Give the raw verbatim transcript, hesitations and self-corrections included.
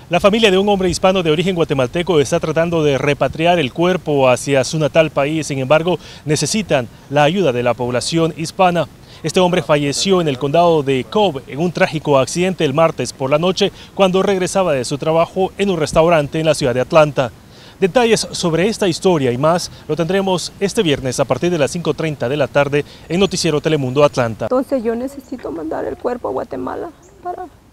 La familia de un hombre hispano de origen guatemalteco está tratando de repatriar el cuerpo hacia su natal país. Sin embargo, necesitan la ayuda de la población hispana. Este hombre falleció en el condado de Cobb en un trágico accidente el martes por la noche cuando regresaba de su trabajo en un restaurante en la ciudad de Atlanta. Detalles sobre esta historia y más lo tendremos este viernes a partir de las cinco treinta de la tarde en Noticiero Telemundo Atlanta. Entonces yo necesito mandar el cuerpo a Guatemala para